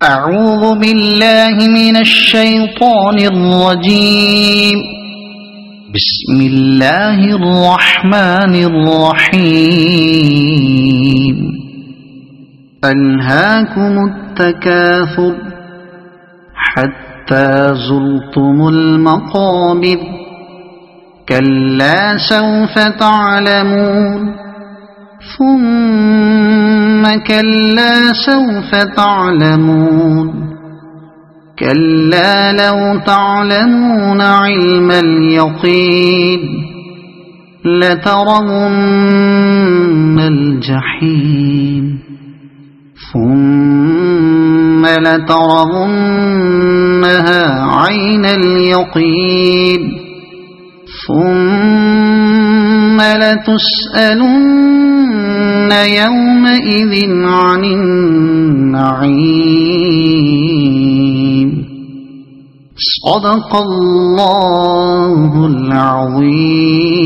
أعوذ بالله من الشيطان الرجيم. بسم الله الرحمن الرحيم. ألهاكم التكاثر حتى زرتم المقابر. كلا سوف تعلمون ثم كلا سوف تعلمون. كلا لو تعلمون علم اليقين لترون الجحيم ثم لترونها عين اليقين ثم لتسألن يومئذ عن النعيم. صدق الله العظيم.